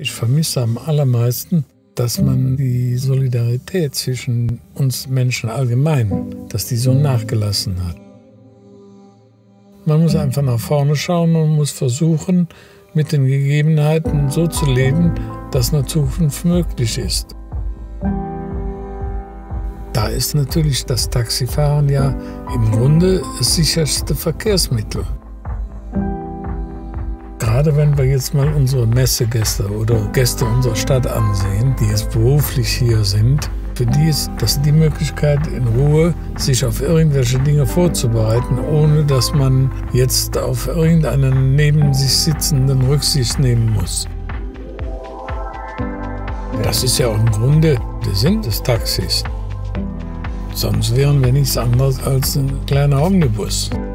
Ich vermisse am allermeisten, dass man die Solidarität zwischen uns Menschen allgemein, dass die so nachgelassen hat. Man muss einfach nach vorne schauen und muss versuchen, mit den Gegebenheiten so zu leben, dass eine Zukunft möglich ist. Da ist natürlich das Taxifahren ja im Grunde das sicherste Verkehrsmittel. Gerade wenn wir jetzt mal unsere Messegäste oder Gäste unserer Stadt ansehen, die jetzt beruflich hier sind, für die ist das die Möglichkeit, in Ruhe sich auf irgendwelche Dinge vorzubereiten, ohne dass man jetzt auf irgendeinen neben sich sitzenden Rücksicht nehmen muss. Das ist ja auch im Grunde der Sinn des Taxis. Sonst wären wir nichts anderes als ein kleiner Omnibus.